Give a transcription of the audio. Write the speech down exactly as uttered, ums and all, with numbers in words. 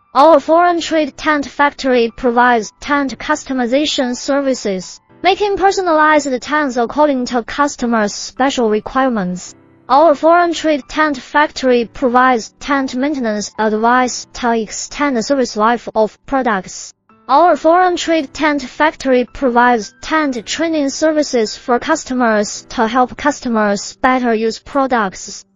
Our foreign trade tent factory provides tent customization services, making personalized tents according to customers' special requirements. Our foreign trade tent factory provides tent maintenance advice to extend the service life of products. Our foreign trade tent factory provides tent training services for customers to help customers better use products.